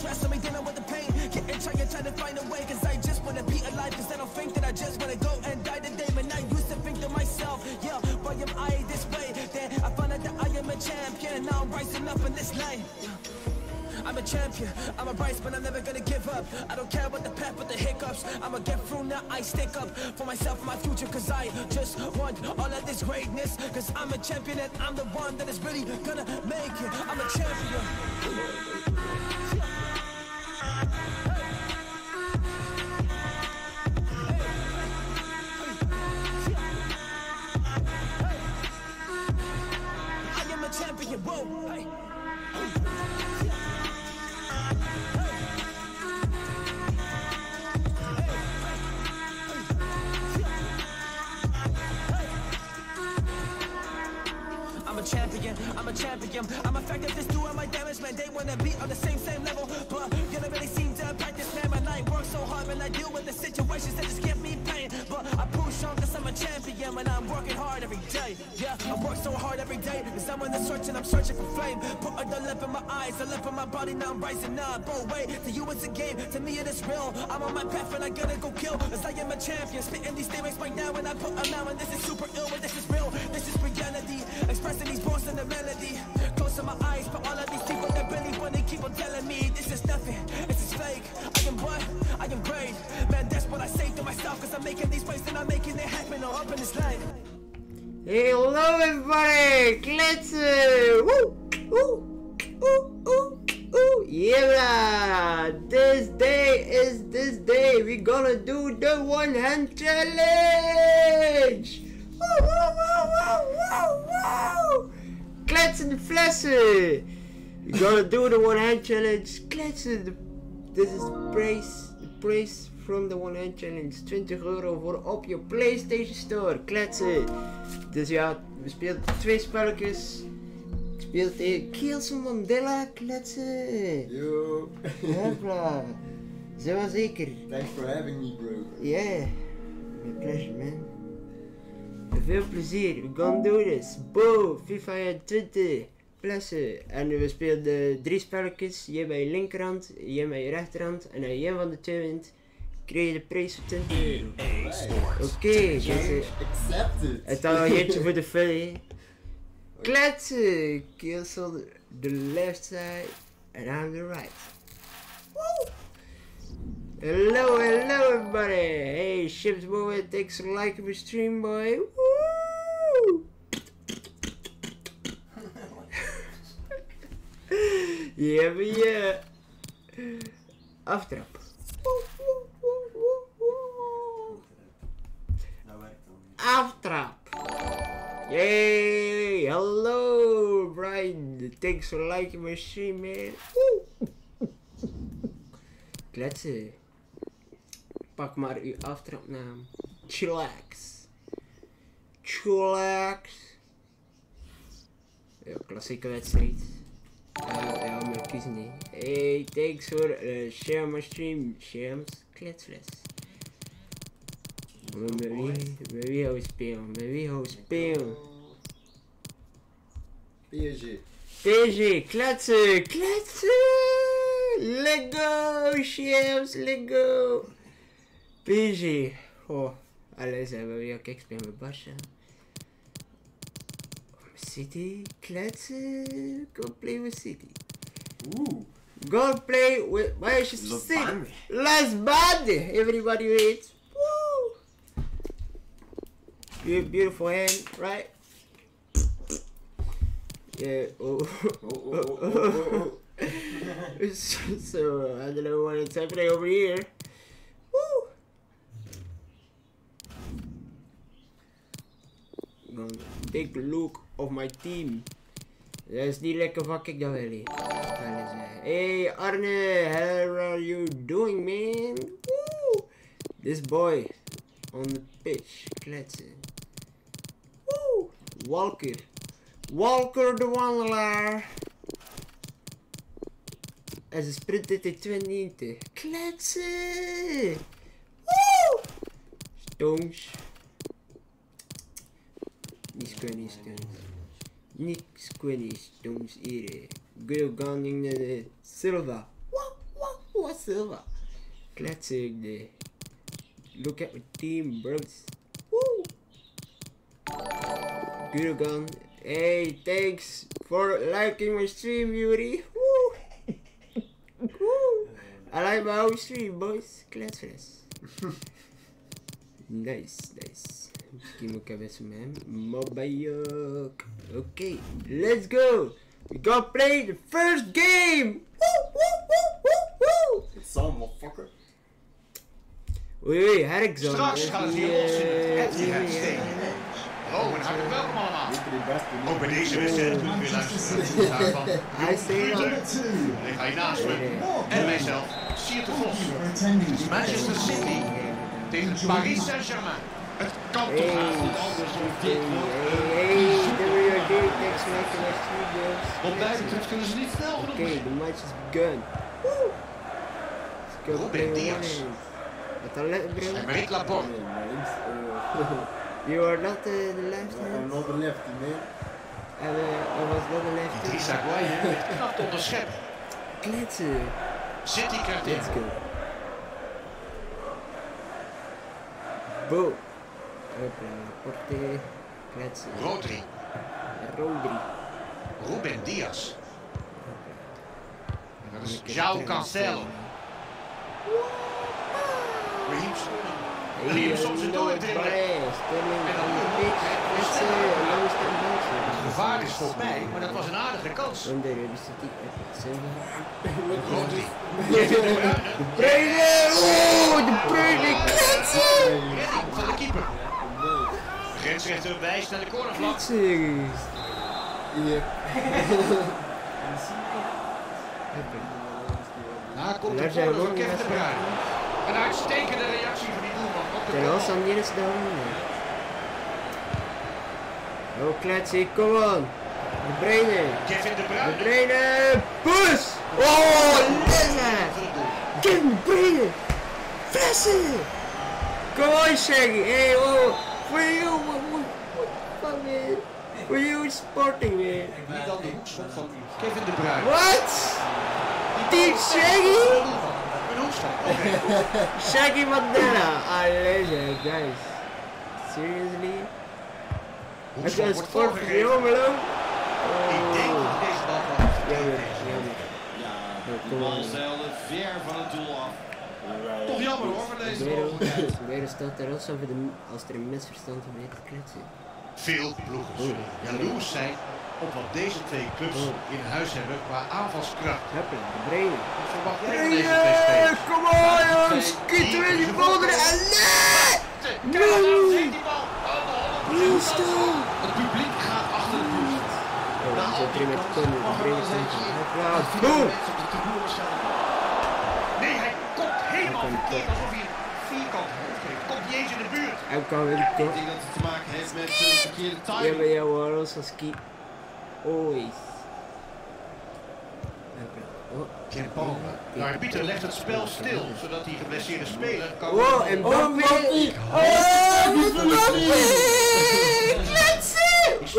stress on me, dealing with the pain. Getting trying to find a way, cause I just wanna be alive. Cause I don't think that I just wanna go and die today. Man, I used to think to myself, yeah, why am I this way? Then I found out that I am a champion, and now I'm rising up in this life. I'm a champion, I'm a rise, but I'm never gonna give up. I don't care about the path, but the hiccups. I'ma get through now, I stick up for myself and my future. Cause I just want all of this greatness. Cause I'm a champion and I'm the one that is really gonna make it. I'm a champion. I am a champion, whoa, hey. I'm a champion, I'm effective, just doing my damage, man. They wanna be on the same level, but you don't really seem to practice, man. Man, I work so hard, and I deal with the situations that just give me pain, but I push on cause I'm a champion, and I'm working hard every day. Yeah, I work so hard every day, cause I'm in the search and I'm searching for flame. Put the lip in my eyes, the lip in my body, now I'm rising up. Oh wait, to you it's a game, to me it is real. I'm on my path and I gotta go kill, cause I am a champion. Spitting these lyrics right now, and I put them out, and this is super ill, and this is real, this is reality. Expressing these bars in the melody. Closing my eyes, but all of these people that really wanna keep on telling me this is nothing, this is fake. I am what? I am great. Man, that's what I say to myself, cause I'm making these plays and I'm making it happen all up in this life. Hello everybody! Let's woo! Yeah, this day is this day. We're gonna do the one hand challenge! Kletsen de flessen! We're gonna do the one hand challenge. Kletsen. This is the price from the one hand challenge. €20 voor op je PlayStation Store. Kletsen. Dus ja, we spelen 2 spelletjes. Ik speel tegen KjellsonSMandela. Kletsen. Yo. Hopla. Zo wel zeker. Thanks for having me, bro. Yeah. My pleasure, man. Veel plezier, we gaan do this. Bo, FIFA21, plessen. En we spelen de 3 spelletjes. Jij bij je linkerhand, jij bij je rechterhand. En als je een van de 2 wint, krijg je de prijs voor €20. Oké, dus accepted. het al een jeetje voor de filly. Kletsen! Kills on the left side and I'm the right. Woo! Hello everybody! Hey, Ships boy, thanks for liking my stream, boy. Woo! Yeah, but yeah. Aftrap. Aftrap. Yay! Hello, Brian. Thanks for liking my stream, man. Woo! Kletsen. Pak maar uw aftrapnaam. Chillax. Ja, klassieke wedstrijd. Ja, maar kiezen niet. Hey, thanks voor share my stream. Shams, kletsfles. Met wie gaan we spelen? TOHG, kletsen! Let's go, Shams, let's go! PG. Oh, alles hebben we. Ja, kijk, spelen met Basha. City, kletsen. Go play with City. Ooh. Go play with Manchester City. Let's band. Everybody waits. Woo. You have beautiful hand, right? Yeah. Oh. So I don't know what it's happening over here. Woo. Gonna take a look of my team. Dat is niet lekker wat ik dat wil. Hey Arne, how are you doing, man? Woo! This boy on the pitch, kletsen. Woo! Walker the Wanderer. En ze sprint dit 20. Kletsen! Woo! Stones. Niet squinny stones hier. Good gunning Silva. what's up? Classic day. Look at my team, bros. Woo! Good gun. Hey, thanks for liking my stream, Joeri. Woo! Woo! I like my own stream, boys. Class. Nice. Aqui meu cabeça mesmo. Mobayok. Okay, let's go. We gonna play the first game. Woo! It's on, motherfucker. Oei, Harkzone. Straks gaat het weer los in het Etihad Stadium. Hallo en hartelijk welkom allemaal. Ook bij deze wedstrijd moeten we weer luisteren naar van Ruud. Ga je naast me. En mijzelf, Siert de Vos. Manchester City tegen Paris Saint-Germain. Het kan toch eigenlijk dit wat mij betreft kunnen ze niet snel genoeg. Okay, the match is begun. Let's go. Ruben Diaz. Wat een lekker bro. Emerick Laporte. You are not the left I'm hand. not the lefty, man. I was not the left hand. Idrissa Gueye werd knap te onderscheppen. Kletsen. City krijgt in. Let's go. Bo. Laporte. Kletsen. Rodri. Ruben Diaz. En dat is João Cancelo. Raheem hem soms door het dribbelen. En dan het gevaar is voor mij, maar dat was een aardige kans. Rodri. De Bruyne, kletsen! Redding van de keeper. De grensrechter wijst naar de cornervlag. Daar komt de corner van Kevin de Bruyne. Een uitstekende reactie van die doelman op de corner. Oh, kletsen, come on! De Bruyne! Kevin de Bruyne. De Bruyne! Push! Oh, lekker! Kevin de Bruyne! Fressen! Come on, Shaggy! Hey, oh! For you! What fuck, man? For you, it's sporting, man! Niet dan de hoekschop van Kevin de Bruyne. What? Team Shaggy? Een hoekschop, oké. Shaggy Mandela! Ah, legend, guys. Seriously? Als je een sport voor jongen, Ik denk dat deze bal wel jammer. De bal zeilde ver van het doel af. toch jammer hoor voor deze bal. Weer staat er alsof als er een misverstand is mee te kletsen. Veel ploegen zullen jaloers zijn op wat deze twee clubs in huis hebben qua aanvalskracht. Hoppa, de Bruyne. Wat verwacht jij van deze twee spelers? Kom on, jongens! Schieten we die bal erin! Nee! Het publiek gaat achter de ploeg. Boom! Nee, hij komt helemaal verkeerd alsof hij een vierkant hoofd heeft. Komt niet eens in de buurt. Hij kan weer Ik denk dat het te maken heeft met de verkeerde ja, timing. maar jou hoor, als ski. Always. Ken Palmer. De arbiter legt het spel stil, zodat die geblesseerde speler kan... Oh, en Bobby! Kletsen!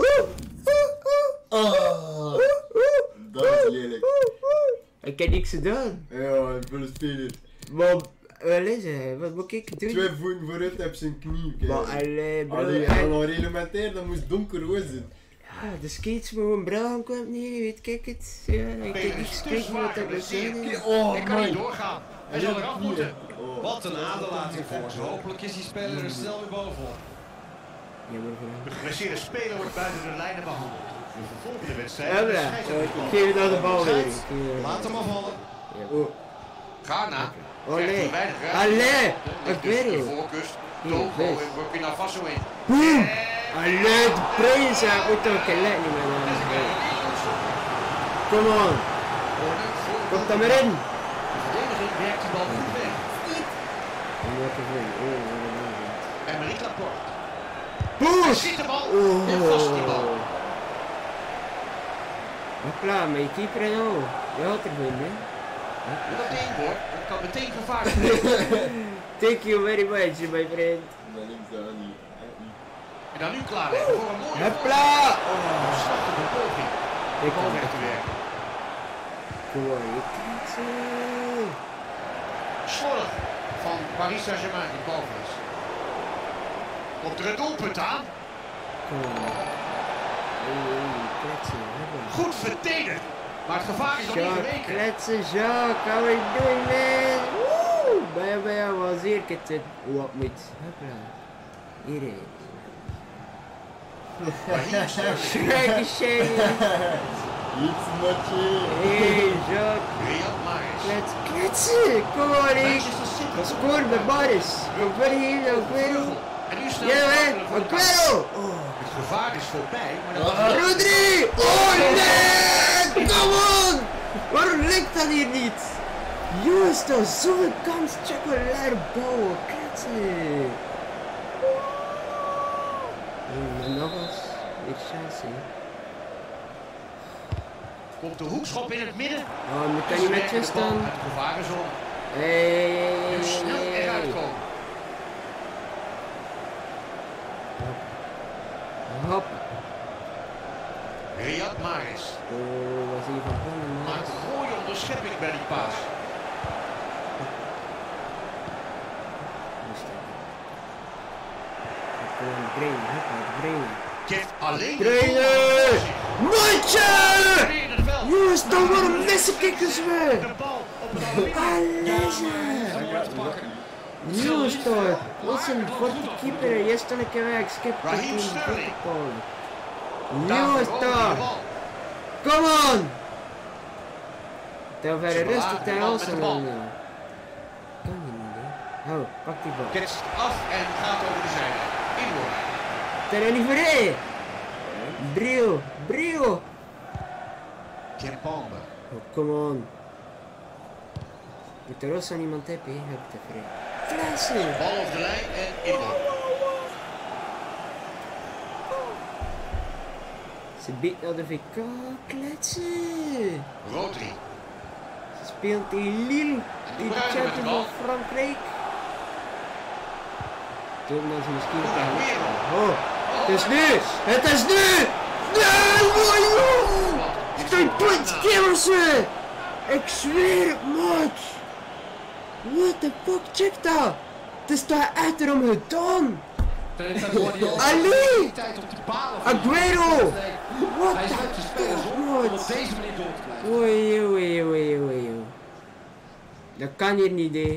Dat is lelijk. Ik heb niks gedaan. Ja, volle speler. Maar, wat moet ik doen? 2 voeten vooruit heb zijn knie. Maar allee, bro. Allee, al reglementair, dat moest donkerrood zijn. Ja, de skates met mijn bruin kwam niet, weet kijk het. Ja, ik heb niks gekeken wat dat betekent. Oh, Ik kan niet doorgaan. Hij zal eraf moeten. Wat een aderlating voor ze. Hopelijk is die speler er snel weer bovenop. Jammer voor hem. De geblesseerde speler wordt buiten de lijnen behandeld. De vervolgende wedstrijd... Ja, bra. Ik geef het aan de bal weer. Laat hem afvallen. Ghana Oh krijgt nee. te weinig ruimte. Allee, Er ik ligt weet tussen het. de voorkust, Togo en Burkina Faso in. Boom! Allee, de prijs moet ook een lek niet meer. Come on. Komt er maar in. De verdediging werkt die bal goed weg. Emerick Laporte. Hij Push! ziet de bal en vast die bal. Hopla, maar je keeper en al. Je had er wel, hè? En dat ding hoor, dat kan meteen gevaarlijk worden. Thank you very much, my friend. Dat links daar niet. En dan nu klaarleggen voor een mooie Hopla! slachtige poging. De bal weg te werken. Kom on, je kletsen. slordig van Paris Saint-Germain die boven is. Komt er het doelpunt aan? Goed verdedigd. Maar het gevaar is nog niet geweken. Kletsen, Jacques, how are you doing, man? Woe! Bij was hier het. Wat moet? Hopla. Hier. Schrijke shady. Iets matje. Hey, Jacques. Kletsen, kom on, ik. Scoor bij Boris. Kom verder hier, Aguero. Ja, hè, Aguero. Het gevaar is voorbij, maar dat Rodri! Oh nee! Kom on! Waarom lukt dat hier niet? Jongens, toch zo'n kans, chocolade bouwen, kletsen! En nog eens, weer Chelsea. komt de hoekschop in het midden. Oh, nu kan je met je staan. Het gevarenzone. Hey, En snel eruit komen. Hop. Riyad Mahrez. Oh, was hier van plan. Maakt een mooie onderschepping bij die paas. Geeft alleen Trainer! Mondje! Jongens, dan worden messenkikkers weer! De bal op het Jongens toch! Wat is een korte keeper? Jij staat een keer weg. Skip het Raheem in de Sterling. Jongens toch! Come on! Ter verre rust het Elsen. Kan je niet, hè? Oh, pak die bal. Ketst af en gaat over de zijlijn. Inworp. Tereniveré! Brio! Kempamba. Oh, come on. Moet er ook aan iemand hebben, hè? Heb te vrij. Flessen! Bal over de lijn en inworp. Ze biedt naar de VK, kletsen! Rodri. Ze speelt in Lille, in de Champions van Frankrijk. Toen dat ze misschien kan. Oh, het is nu! Het is nu! Nee, joh! Steun punt, Kerelsen! Ik zweer het, maat! What the fuck, check dat! Het is daar echt erom gedaan! Ali! Aguero! What the fuck, maat! Oei. Dat kan hier niet, hè.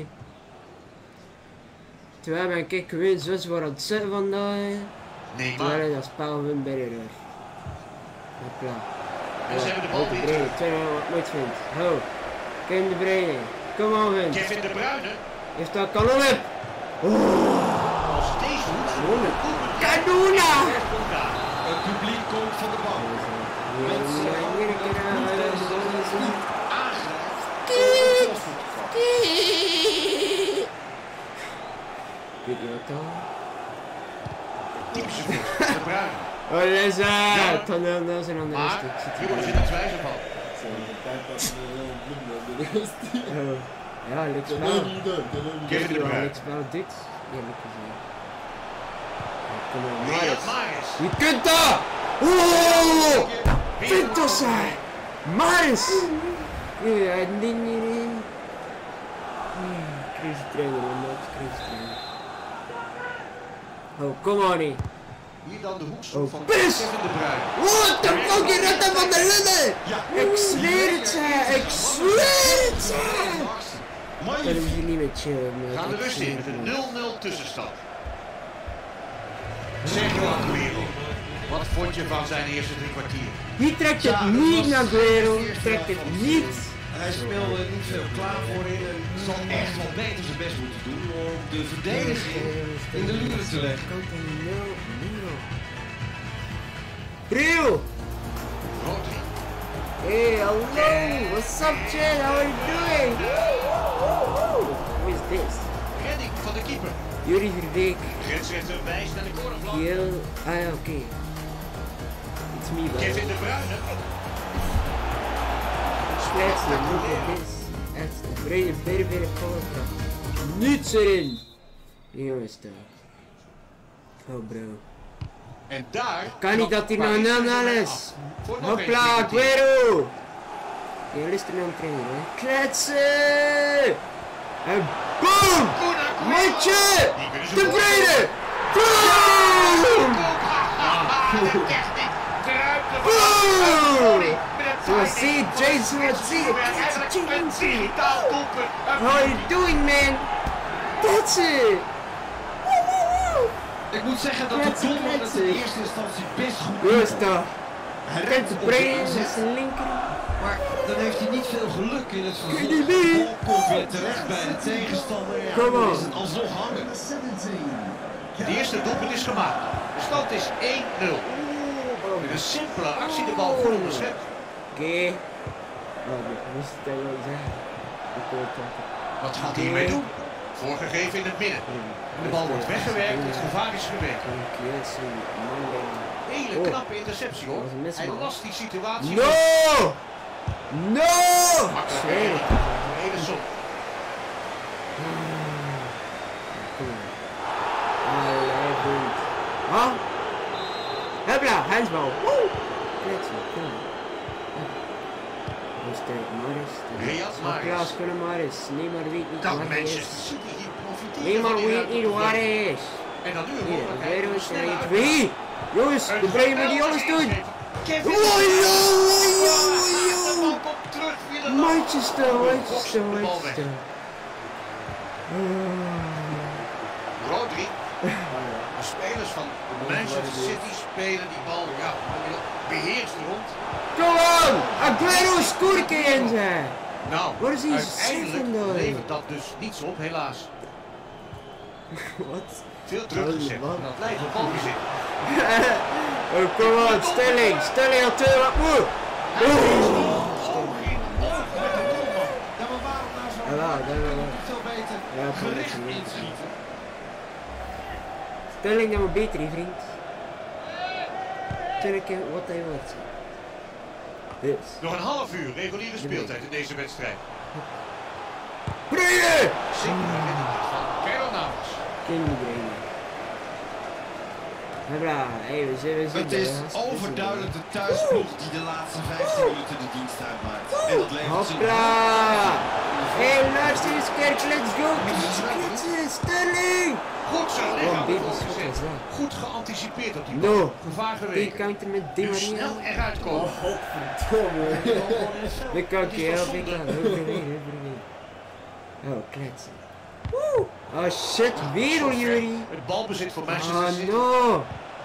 Terwijl ben ik gewoon zo zwaar aan het zitten vandaag. Nee, Terwijl maar. dat spel van bij de rug. Hopla. En ze hebben de bal De weer. Bruyne, tweede wat ik nooit vind. Ho, Kevin De Bruyne. Kom on, Vin. Kevin De Bruyne. Heeft dat kanon op. Als deze hoek. Kanona! Het publiek komt van de bal. Weet je wat dan? Typische voet. De Bruyne. Oh, Leza! Dat is een andere Maar stuk. hier worden ze niet wijzer van. Ja, leuk spel. Kevin De Bruyne. Leuk spel dit. Ja, leuk gezien. Kom op, Riyad Maris. Mahrez. Je kunt dat! Oh! Pintos! Maris! Ja, nee. Crazy trainer, man. Crazy trainer. Oh, kom on, nee. Hier dan de hoekschop van Pis! Kevin De Bruyne. What the fuck, je redt hem van de linnen! Ik zweer het, ik zweer het! Ik kan hier niet meer chillen, man. Gaan de rust in met een 0-0 tussenstand. Sergio Aguero. Wat vond je van zijn eerste 3 kwartier? Wie trekt het niet naar Guero? Trekt het niet? Hij speelde niet veel klaar voor in. Zal echt wel beter zijn best moeten doen om de verdediging in de luren te leggen. Brio! Rodri. Hey, hello! What's up, Chad? How are you doing? Who is this? Redding van de keeper. Joeri Verbeeck. Grensrechter wijst naar de cornervlag. Ja, oké. It's me, bro. Kevin De Bruyne. Slechtste, look at this. Echt, brede, very powerkracht. Niets erin! Jongens, toch. Oh, bro. En daar. Kan niet dat hij nou Paris 0-0 Saint-Germain is. af. Voor nog Hopla, eens Aguero! Je luistert naar een trainer, hè. Kletsen! Boom! Mondje! Tevreden! Boom! Zoals zie je, Jason, wat zie je? How are you doing, man? That's it! Ik moet zeggen dat de doelman het in eerste instantie best goed doet. Rustig. Hij Kent rent de op de brein, inzet, met zijn linker. maar dan heeft hij niet veel geluk in het vervolg. De bal komt weer terecht bij de tegenstander. Ja, dan is het alsnog hangen. De eerste doelpunt is gemaakt. De stand is 1-0. Met een simpele actie de bal goed onderschept. Oké. Oh, dat moest ik wel zeggen. Wat gaat hij hiermee doen? Voorgegeven in het midden. De bal wordt weggewerkt, het gevaar is geweken. Hele knappe interceptie hoor. Hij last die situatie. No! No! Makkelijk. Hele som. Huh? Hebla, handsbal. Woe! Riyad Mahrez. Klaas kunnen maar eens. Neymar weet niet Dat waar hij is. Manchester City hier profiteren Neymar van die weet niet waar hij is. En dan nu een Hier, mogelijkheid om weer snelle is uitbraak. wie? Jongens, de brein moet die alles doen. Kevin Manchester, Manchester. Manchester. Rodri. De spelers van Manchester City spelen die bal beheerst rond. Kom on! Aguero scoort in zijn. Nou, Wat is die uiteindelijk zeven levert dat dus niets op, helaas. Wat? Veel druk gezet. Dat leidt op balbezit. Oh, kom on, Stelling had 2 wat moe. Ja, maar waarom nou zo? Veel beter gericht inschieten. Stelling dan maar beter, hè, vriend. Tuurlijk wat hij wordt. Dus. Nog een half uur reguliere speeltijd in deze wedstrijd. Breien! Zeker van Keylor Navas. Kinderbreien. Hebla, hey, we zijn Het is overduidelijk de thuisploeg die de laatste 15 minuten de dienst uitmaakt. En dat levert ze. Hopla! Hey, luister eens, Kerk, let's go! Stelling! Goed zijn lichaam baby, ervoor wat gezet. is dat? Goed geanticipeerd op die No. bal. Gevaar Die geweken. counter met Di Nu Maria. snel eruit komen. Ik kan keer op, ik kan. Oh, kletsen. Oh shit, weer hoor jullie. Het balbezit voor Manchester Oh City. no.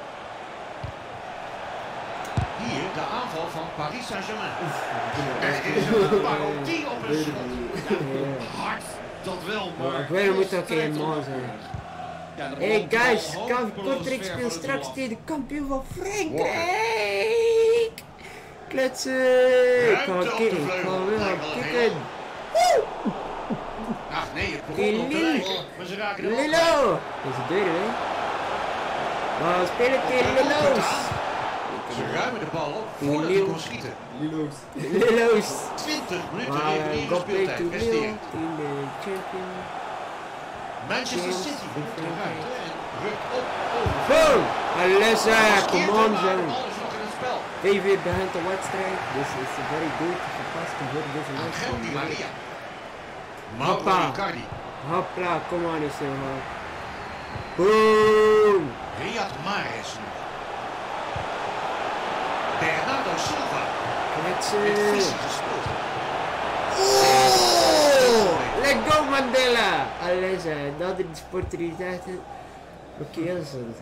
Hier de aanval van Paris Saint-Germain. Er is een parodie op een schot. Hard, dat wel, maar... Aguero moet ook helemaal zijn. Ja, de Hey bal guys, hopeloos Kortrijk ver speelt voor de straks doel. tegen de kampioen van Frankrijk. Kletsen. Ik ga kicken, ik ga wel kicken. Ach nee, het begon op te lijken, maar ze raken er wel bij. Lilo. Dat is de deur, hè. We spelen tegen Lilo's. Ze ruimen de bal op voordat hij kon schieten. Lilo's. 20 minuten Maar reguliere go play speeltijd to Lille resteert. in de champion. Manchester City komt eruit en rukt op over. Boom! Alessa, come on, De John. bal is nog in het spel. Even begint de wedstrijd. This is a very good gepast te worden deze Angel Di wedstrijd. Maria. Mauro Hoppa. Icardi. Hopla, come on, is er wel. Boom! Riyad Mahrez nog. Bernardo Silva. Met Kletsen. visie gespeeld. Oh! Let go, Mandela! Alessa, dat is de sportiviteit. Oké, Kjellson.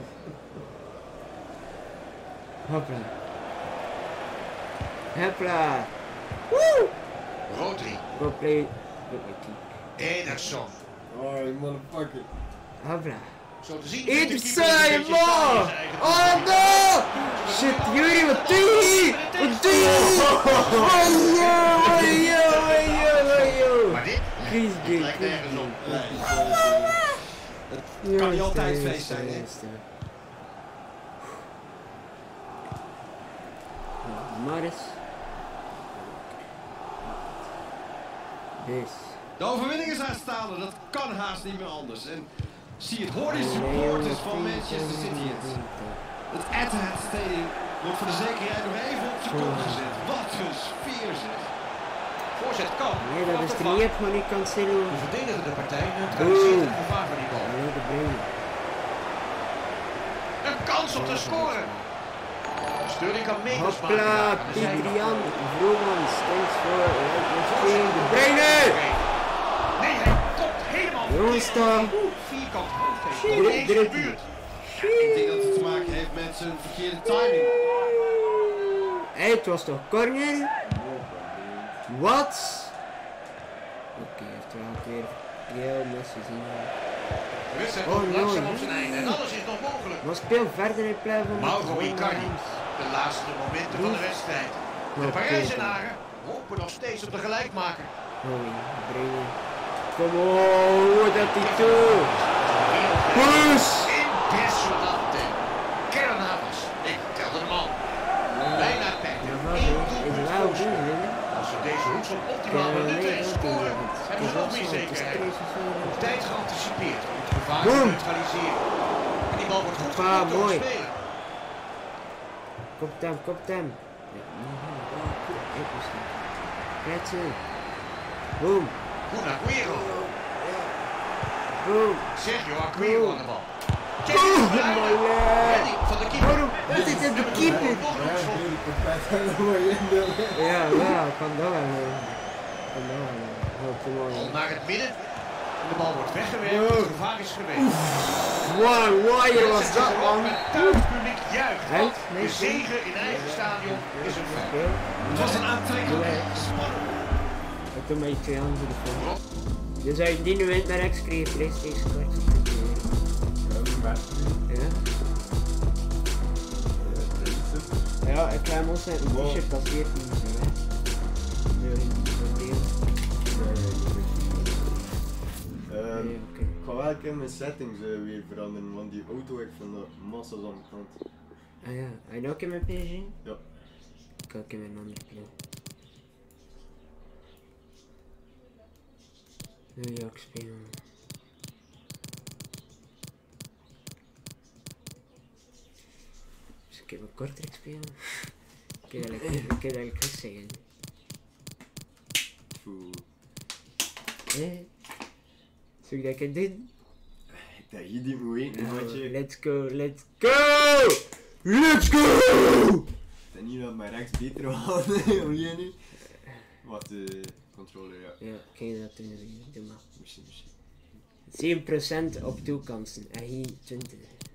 Hopla. Hopla. Woo! Rodri. Go play. Ederson. Oh, you motherfucker. Hopla. Zo te zien. Inside more! Oh no! Shit, Joeri, wat doe je? Wat doe je? Oh, Maar dit lijkt nergens op. Het kan niet altijd feest zijn, hè? Maris. Dus. De overwinning is aanstaande, dat kan haast niet meer anders. En zie het, hoor die supporters van Manchester City het. Het Etihad Stadium wordt voor de zekerheid nog even op zijn kop gezet. Wat een sfeer zeg. Voorzet kan. Nee, dat is er niet van die Cancelo. De verdediger de partij neutraliseert het gevaar van die bal. Nee, de brein. Een kans om te scoren. Sterling kan meters maken. Hopla, Pietrian, Vromans, thanks voor de breiner. Nee, hij komt helemaal Jongens dan. vierkant hoofd. Druk. Ik denk dat het te maken heeft met zijn verkeerde timing. Hé, het was toch corner? Wat? Oké, hij heeft wel weer heel Messi zien. De wedstrijd komt langzaam op zijn einde en alles is nog mogelijk. Maar speel verder in plek van Mauro Icardi, de laatste momenten van de wedstrijd. De Parijzenaren hopen nog steeds op de gelijkmaker. Kom op, dat hij toe. Push! Impressionante. Kernhavens. Ik telde hem al. Bijna tijd. Als we deze hoeksel optimaal benutten en scoren, hebben ze nog meer zekerheid. Op tijd geanticipeerd. Het gevaar te neutraliseren. En die bal wordt goed gekopt door de speler. Kopt hem. Kletsen. Boom. Goed naar Aguero. Boom. Sergio Aguero aan de bal. Redding van de keeper. Wat is dit de keeper? Ja, kan dat wel. Bal naar het midden. De bal wordt weggewerkt. Het gevaar is geweest. Wow, wire was dat man. Het thuispubliek juicht. De zege in eigen stadion is een feit. Het was een aantrekkelijk spannend. Ik doe mij 2 handen ervoor. Dus als je die nu wint, naar X kreeg je PlayStation kaart. Ja, ik ga hem ontzettend een t-shirt passeert niet zo, hè. Ik ga wel een keer mijn settings weer veranderen, want die auto, ik vind dat massa's aan de kant. Ah ja, heb je ook in mijn PSG? Ja. Ik ga ook in mijn andere ploeg. New York spelen. Dus ik heb een kortrek spelen. Ik kan eigenlijk goed zeggen. Zou ik dat kunnen doen? Dat je die moet weten, maatje. Let's go! Let's go! Ik denk niet dat mijn rechts beter was, hoe jij nu? Wat de controller, ja. Ja, kan je dat doen? Doe maar. Misschien. 7% op toekansen en hier 20.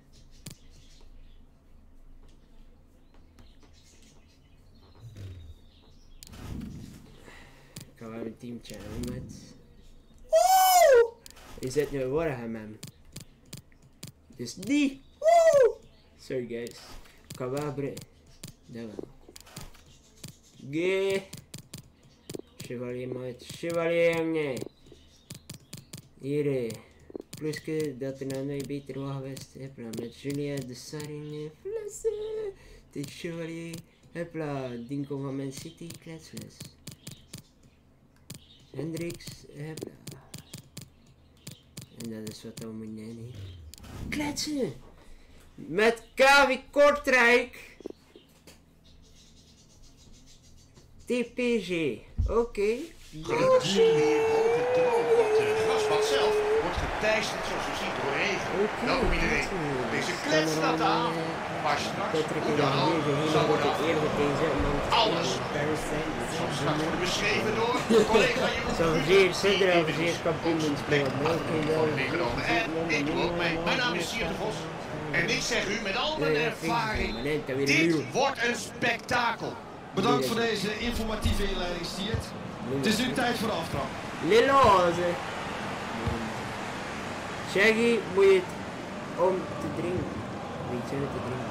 Ik ga wel een teamtje aan met. Woe! Je zit nu worden man. Dus die. Woe! Sorry guys. Ik ga wel breken. Dat wel. Gee. Chevalier maat. Chevalier jongen. Hier. Pluske dat er nou nog beter was geweest. Hepla met Julia de Saring. Flessen. De Chevalier. Hepla. Dinko van Man City. Kletsfles. Hendricks. Hepla. En dat is wat we moeten doen. Kletsen. Met KV Kortrijk. TPG. Oké. Het grasbad zelf wordt geteisterd zoals u ziet door regen. Welkom iedereen. Deze klets staat aan. Maar straks, hoe dan ook, zal worden afgelopen. Alles zal straks worden beschreven door collega Jeroen kampioen spelen. En ik doe ook mee. Mijn naam is Siert de Vos. En ik zeg u met al mijn ervaring, dit wordt een spektakel. Bedankt voor deze informatieve inleiding, Stiert. Het is nu tijd voor de aftrap. Lilloze. Shaggy moet je het om te drinken. Weet je wat te drinken?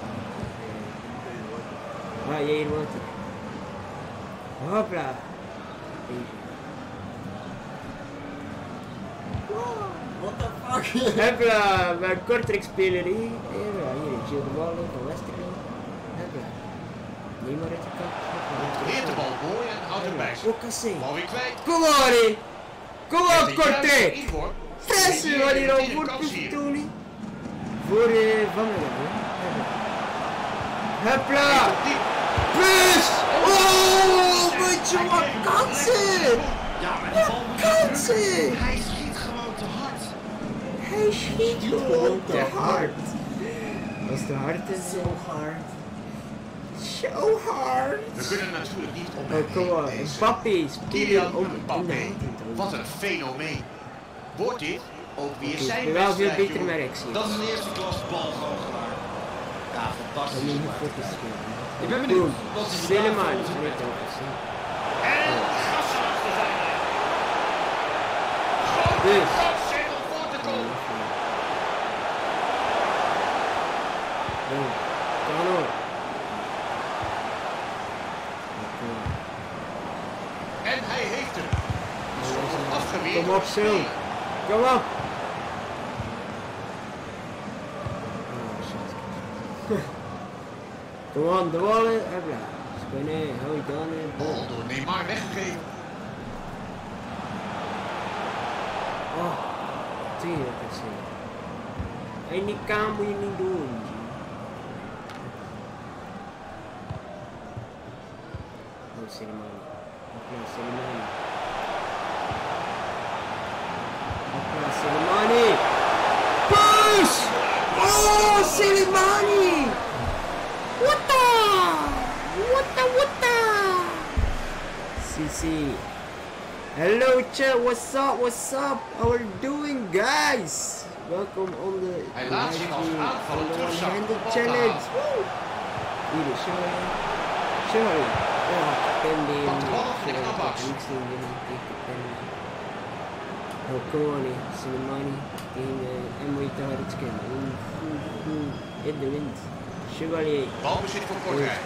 Ah, jij hier water. Hopla. What the fuck? Hopla, mijn Kortrijk speler hier. Hier is Jill de Wallen van Westerlo. Hopla. Neem maar uit de kant. Leert de bal mooi en houdt hem bij zich. Ook als Bal weer kwijt. Kom maar in. Kom op Kortrijk. Inworp. Fressen, wat hier al voor Tony. Voor Van der Ven. Hopla. Plus. Oh, Boetje, wat kansen! Ja, maar die bal moet Kansen! Hij schiet gewoon te hard. Hij schiet gewoon te hard. Als te hard is, zo hard. Zo hard. We kunnen natuurlijk niet om Oh, kom op. Mbappé Kylian spelen om... Mbappé. Wat een fenomeen. Wordt dit ook weer zijn wel veel wedstrijd, beter jongen? merk zien. Dat is een eerste klas bal gewoon gedaan. Ja, Dat fantastisch. moet niet goed spelen. Ik ben benieuwd wat ze Helemaal vandaag niet. voor ons hebben. En gassen achter zijn lijn. Dus. Kansen om voor te komen. Kan hoor. En hij heeft hem. Afgeweerd. Kom op zo. Kom op. Kom on, de bal in. Nee, hou je dan in. Bal door Neymar weggegeven. Oh, tuurlijk is het. En die kan moet je niet doen. Oh, Selimani. Hopla, Selimani. Hopla, Selimani. Push! Oh, Selimani! What the? CC. Hello chat, what's up? How are you doing, guys? Welkom on the Hij laat zich als aanvaller terugzakken. OneHandchallenge. Hier is Joeri. Oh, pending. Want de bal op de knapbox. Oh, come on, Selimani. En moet je te hard scannen. In de wind. Chevalier. Balbezit voor Kortrijk.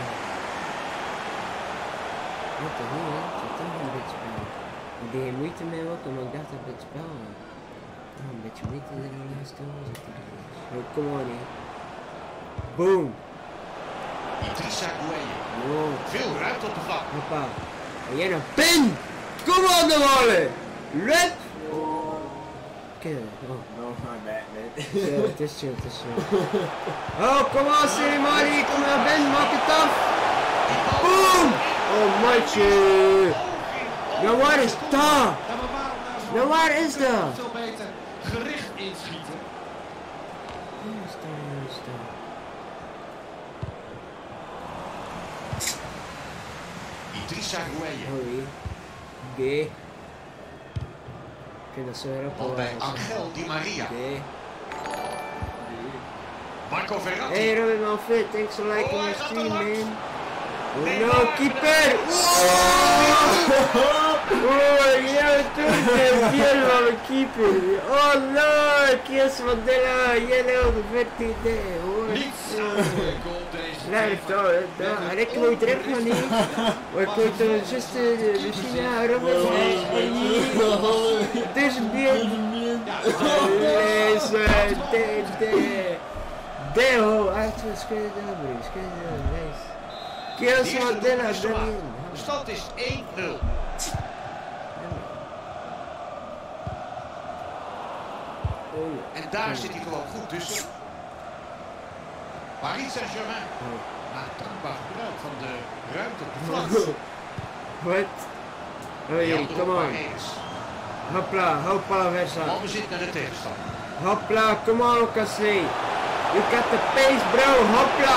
Wat toch niet, hè? Het is toch een beetje spel. Ik deed geen moeite mee ook, maar ik dacht dat het spel was. Oh, een beetje moeite er al in stil zitten. Oh, come on, hè. Boom. Idrissa Gueye. Oh, Veel ruimte op de vlak. hoppa. En jij een pin! Kom on, de ballen! Red! Kill. Oh. No, my bad, man. Ja, het is chill. Oh, kom on, Selimani, kom maar Ben, maak het af! Boom! Oh, matje! Nou, waar is dat? Ja, maar waarom nou zo? Nou, waar is dat? Veel beter gericht inschieten. Waar is dat? Idrissa Gueye. Hoi. Gay. Ik vind dat zo erg Bal bij Angel Di Maria. Gay. Marco Verratti. Hey, Robin Malfit, thanks for liking my stream, man. Oh no, keeper! Oh, yeah, turn van een keeper. Oh no, KjellsonSMandela, yellow, the vertical. Niets aan de goal deze. Nee, dat heb ik nooit terug nog niet. Maar ik weet toch juist de China, Robin. Deze beeld. Deo, uiteraard schudden de broers, KjellsonSMandela, daarin. De stand is 1-0. En daar zit hij gewoon goed tussen. Paris Saint-Germain. Na dankbaar gebruik van de ruimte op de vlag. Wat? Oh jullie, come on. Hopla, hopla versa. Balbezit naar de tegenstander. Hopla, come on, Cassé. You got the pace, bro, hopla.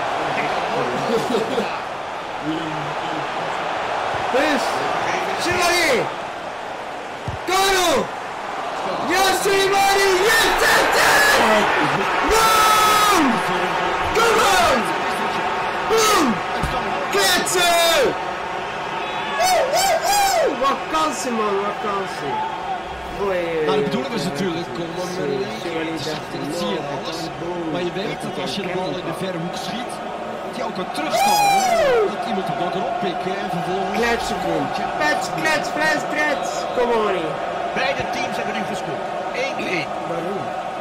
Dus, Chevalier. Kano. Ja, Selimani, yes, that's it! Boom! Come on! Boom! Kletsen! Wat kansen, man, wat kansen. Nou, de bedoeling is natuurlijk om hem met een één te zetten. Dat zie je alles. Maar je weet dat als je de bal in de verre hoek schiet, dat je ook kan terugkomen. Dat iemand de bal kan oppikken en vervolgens... Kletsen, klets, klets. Kom on. Beide teams hebben nu gescoord. 1-1. Waarom?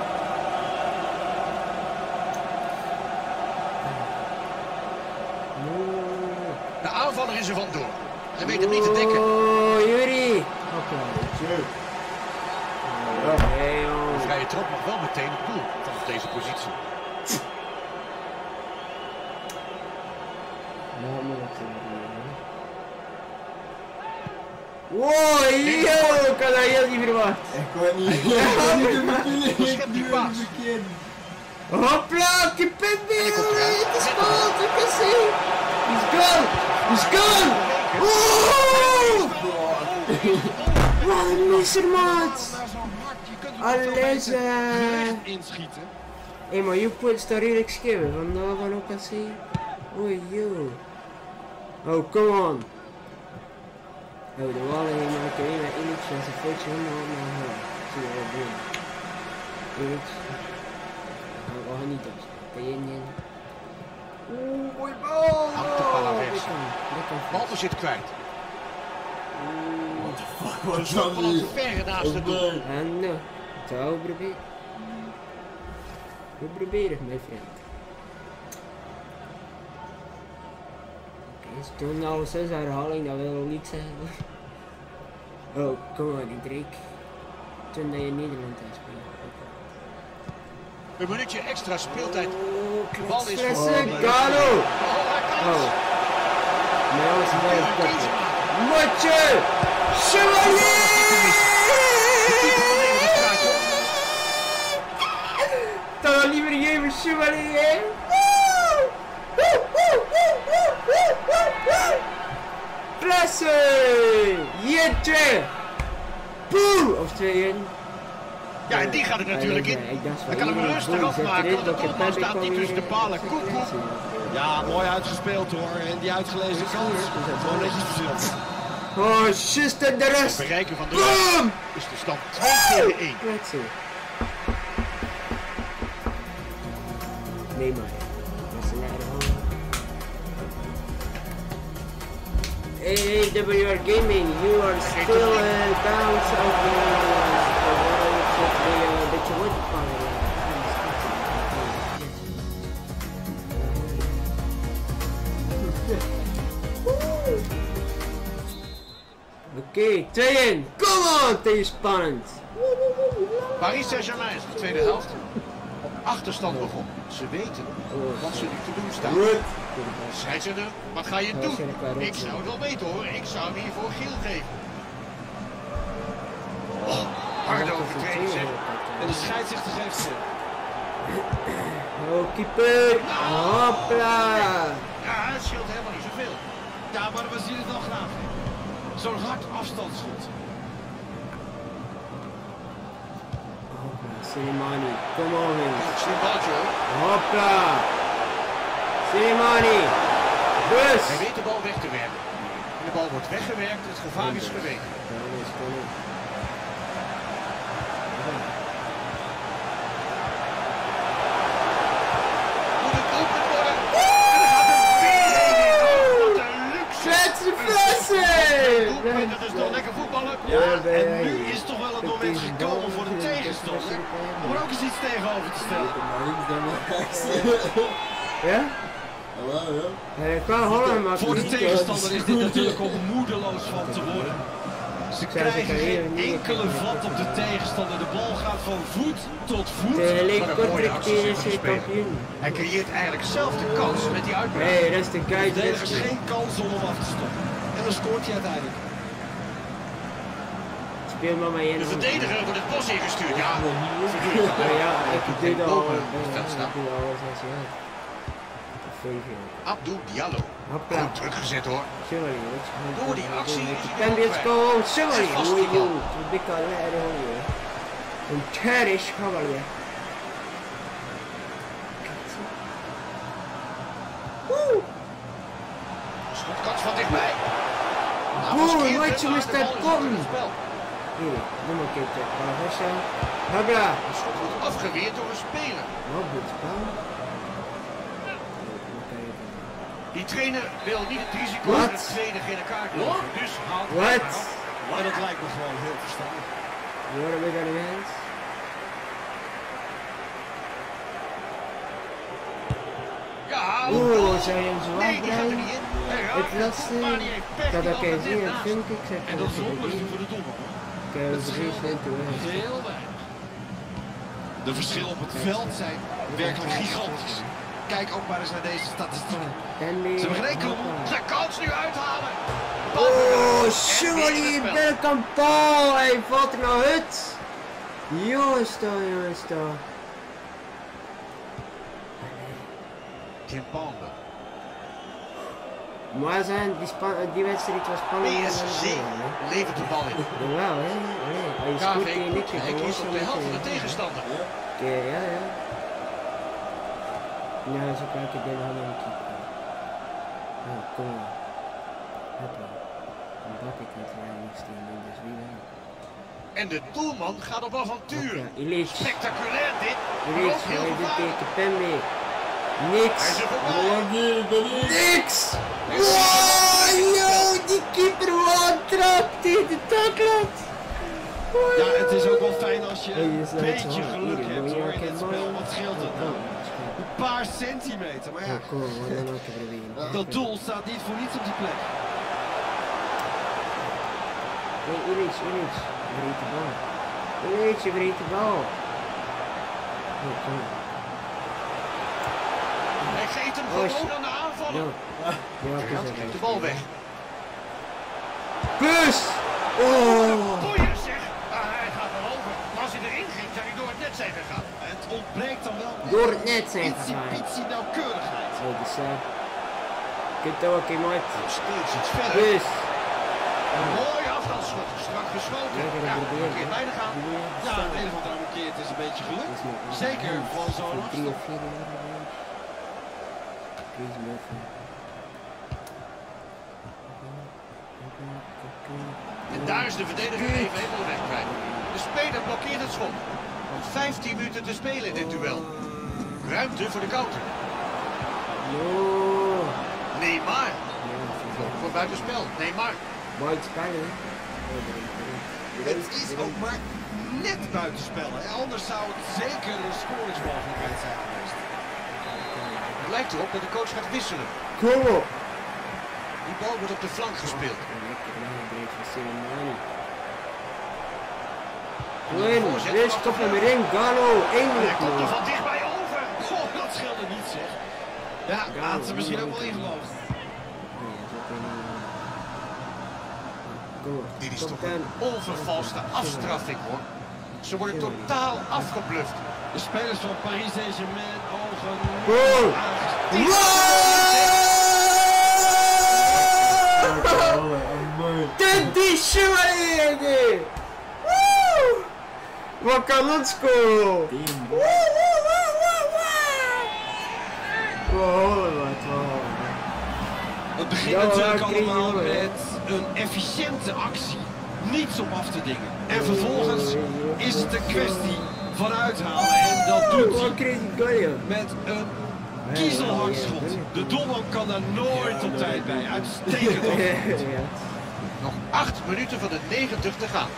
De aanvaller is er vandoor. Hij weet hem niet te dekken. Oh, Joeri. Oké. De vrije trap mag wel meteen op doel vanaf deze positie. Wow, yo, ik had dat heel niet verwacht. Ik kon niet. Verschep die paas. Hopla, keep it weer. Het is goal, ik kan zien. It's goal, it's goal. Wat een misser, maat. Alles, inschieten. Hé, maar je puts daar redelijk schimmen, vandaag gaan ook al zien. Oei, yo. Oh, come on. Oh, de wallen hier maken weer naar Illich en zijn voetje helemaal naar hem. Zie je wat doen. Illich. Nou, we gaan niet op. Kajenjen. Oeh, mooi bal! Houdt de bal rechts. Balbezit kwijt. What the fuck was Zo'n dat bal niet? ver naast het doel. En nou, zou proberen. We proberen, mijn vriend. Oké, ze doen nou 6 herhaling, dat wil nog niet zeggen. Oh, kom maar, die Drake. Toen dat je Nederland speelt. Een minuutje extra speeltijd. Oh, De bal is Galo! Oh, Oh. Nee, dat is wel een kopje. Motje! Chevalier! Dat wil liever geven, Chevalier! Klasse! Jeetje! Poeh! Of 2-1. Ja, en die gaat er natuurlijk in. Dan kan hem rustig afmaken, want de doelman staat niet tussen de palen. Koek, koek. Ja, mooi uitgespeeld hoor. En die uitgelezen kans. Gewoon netjes verzeld. Oh, just en de rest! Bereiken van de rest is de stand 2-1. Klasse. Nee maar. Dat is een aardige handen. Hey, WR Gaming, you are still down of the wood Oké, 2-1. Come on, het is spannend. Paris Saint-Germain is de tweede helft. Op achterstand begon. Ze weten wat ze nu te doen staan. Scheidsrechter, wat ga je doen? Ik zou het wel weten hoor. Ik zou hem hiervoor geel geven. Oh, harde overtreding zeg. En de scheidsrechter geeft ze. Oh, keeper. Hopla. Ja, het scheelt helemaal niet zoveel. Ja, maar we zien het wel graag. Zo'n hard afstandsschot. Selemani, come on man. Slim balletje hoor. Hopla. Selemani. Bus. Hij weet de bal weg te werken. En de bal wordt weggewerkt, het gevaar is geweken. Moet het open worden? En dan gaat er weer in. Wat een luxe. Dat is toch lekker voetballen? Ja, en nu is toch wel het moment gekomen voor de tegenstander om er ook eens iets tegenover te stellen. Ja? Qua Holland maakt Voor de het niet tegenstander uit. is dit natuurlijk om moedeloos van te worden. Ze krijgen geen enkele vat op de tegenstander. De bal gaat van voet tot voet. Tegelijk Wat een mooie Kortrijk actie TOHG van de speler. kampioen. Hij creëert eigenlijk zelf de kans met die uitbraak. Hey, dat is de De guy. verdedigers geen kans om hem af te stoppen. En dan scoort hij uiteindelijk. Speel maar maar De verdediger wordt het bos ingestuurd. Ja, Ja, ik doe dat al. boven het veld Ik staan. doe alles als je hebt. Abdou Diallo. Hopla. Goed teruggezet hoor. Sorry, Door die actie is hij En weer dit kwijt. goal, sorry. Vast Oei, die bal. joh. Zo dik al lekker hoor. Een terrorisch gewoon weer. Schotkans van dichtbij. Oeh, wat je moest daar komen. Hier, doe maar een keertje. Hopla. Het schot wordt afgeweerd door een speler. Oh, goed spel. Die trainer wil niet het risico Wat? van het tweede gele kaart lopen. Dus haalt hij Wat? maar af. En dat lijkt me gewoon heel verstandig. What are we gonna hands? Ja, Oeh, zou je hem zo nee, die gaat er afblijven? niet in. Hij Het raakt het lastig. goed, maar die heeft pech. Dat Die ik bal kan gaat zien, net het naast. film ik zeg. En dat is een opluchting voor de doelman. Ik heb het drie centen weg. Heel weinig. De verschillen op het veld zijn werkelijk gigantisch. Kijk ook maar eens naar deze statistieken. En die... Ze hebben geen enkel Zijn kans nu uithalen. bal Oh, en sorry, weer welk een bal. Hij valt er nou uit. Jongens toch. Kimpande. Maar die wedstrijd was spannend. PSG levert de bal in. Jawel, hè. Hij scoort KV hier niks. hij kiest op de helft van de tegenstander. Ja. Ja, zo kijk ik dit helemaal niet keeper. Oh, kom maar. Hoppa. Een bakje kan het weinig steen doen, dus wie wel. En de doelman gaat op avontuur. Illich. Spectaculair dit. Illich, Ook heel hij doet gevaarlijk. tegen Pembe. Niks. Hij is er voorbij. Niks. Wow, yo, die keeper trapt in de taklat. Ja, het is ook wel fijn als je Hey, een is dat beetje zo? geluk Hier, hebt moet je hoor ook in het een spel. bal? Wat scheelt het nou? Een paar centimeter, maar ja, Ja, kom, we gaan dan ook te proberen. dat doel staat niet voor niets op die plek. Nee, Illich, breed de bal. Illich, breed de bal. Oh, kom. Hij geeft hem Oh, gewoon aan de aanvallen. Ja, Gerard geeft de bal weg. Bus! Oh! Boeien zeg. Hij gaat wel over. Maar als hij erin ging, zou hij door het net zijn gegaan. Het ontbreekt dan wel Door het net zijn gegaan. ietsie nauwkeurigheid. Oh, dus kunt ook iemand. Steeds iets verder. Bus! Een mooi afstandsschot. Strak geschoten. Ja, Ja, dat probeer een keer bijna gaan. Ja, een of andere keer het is een beetje gelukt. Zeker van zo'n 3 afstand. of 4 jaar. Please move. En daar is de verdediger even helemaal weg kwijt. De speler blokkeert het schot. Nog 15 minuten te spelen in dit duel. Ruimte voor de counter. No! Neymar. Voor buitenspel. Neymar. Mooi spelen. Het is ook maar net buitenspel. Hè? Anders zou het zeker een scoringsmogelijkheid zijn geweest. Het lijkt erop dat de coach gaat wisselen. Kom op! Die bal wordt op de flank gespeeld. Win, dus kop hem erin, Galo, Hij eindelijk komt er man. van dichtbij over. Goh, dat scheelde niet zeg. Ja, had ze misschien ook wel ingeloofd. Dit is toch een onvervalste afstraffing hoor. Ze worden totaal afgebluft. De spelers van Paris Saint-Germain ogen Goal! Dit is Joeri! Wat kan het scoren? Het begint Ja, natuurlijk ja, allemaal kreeg je met een efficiënte actie. Niets om af te dingen. En vervolgens is het een kwestie van uithalen. En dat doet hij met een kiezelhard schot. De doelman kan daar nooit op tijd bij. Uitstekend opgevoerd. Nog 8 minuten van de 90 te gaan.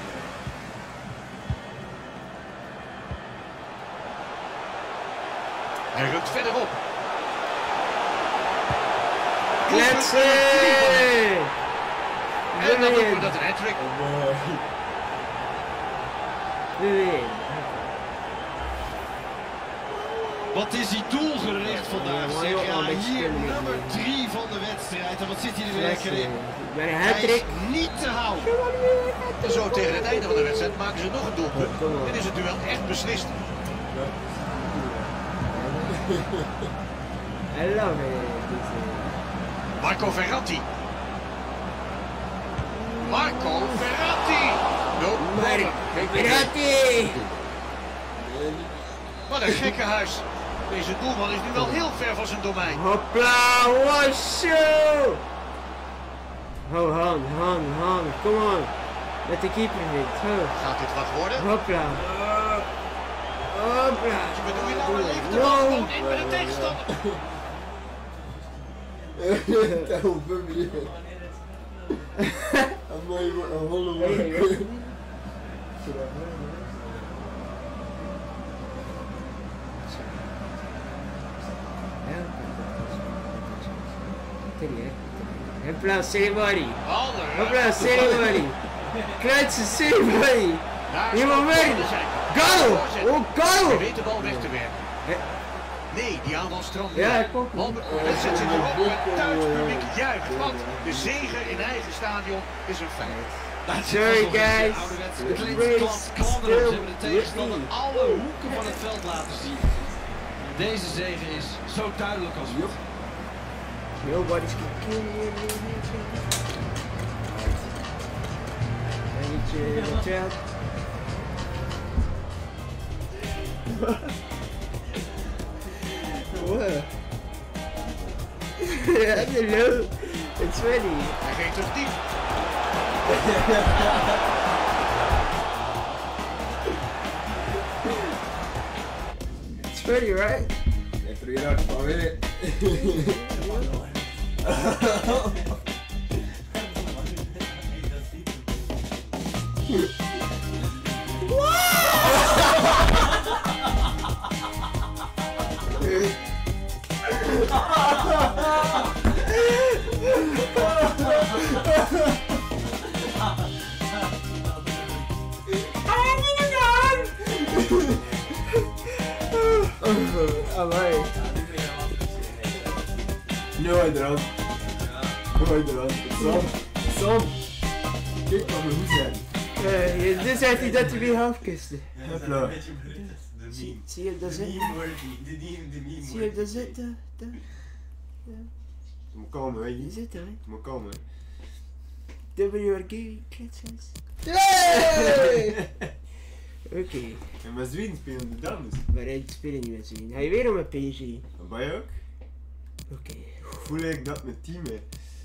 Hij rukt verderop. Kletsen! En dan noemen we dat een hat-trick. Wat is hij doelgericht vandaag zeg. Ja, hier nummer 3 van de wedstrijd. En wat zit hij er weer lekker in. Bij een Hij is hat-trick. niet te houden. En zo tegen het einde van de wedstrijd maken ze nog een doelpunt. En is het duel echt beslist. I love it. Marco Verratti. Marco Verratti. No problem. Verratti! Wat een gekke huis. Deze doelman is nu wel heel ver van zijn domein. Hopla, washo! Oh, Han, come on. Met de keeper niet. Gaat dit wat worden? Hopla. Hopla. Wat doe je nou? Een levende bal gewoon in met de tegenstander. Hopla, ceremonie. Alder. Hopla, ceremonie. Kletsen, ceremonie. Daar Helemaal weg. Goal! Oh, Hij goal! weet de bal weg te werken. Nee, die aanval stroomt niet. Ja, ik ook. Want de wedstrijd zit erop. Het thuispubliek juicht. Want de zege in eigen stadion is een feit. Sorry guys, Het race ze still hebben de tegenstander with me. alle hoeken van het veld laten zien. Deze zege is zo duidelijk als wat. Nobody's gonna kill me in the handshake. Watch out. What? I don't know. It's funny. Hij geeft terug diep. It's funny, right? Even weer uit van weer. Amai. Nooit eraan. Nooit eraan. Sam. Kijk wat we goed zijn. Dit zegt hij dat hij weer halfkisten. Hopla. Zie je dat zitten? Zie je dat zitten? Je moet komen, weet Die je. zitten, hè? Je moet komen. WRG, kletsels. Yay! Oké, En met Zweden spelen de dames. maar hij speelt niet met z'n. Hij weer om een PSG. En bij je ook? Oké. Voel ik dat mijn team hè?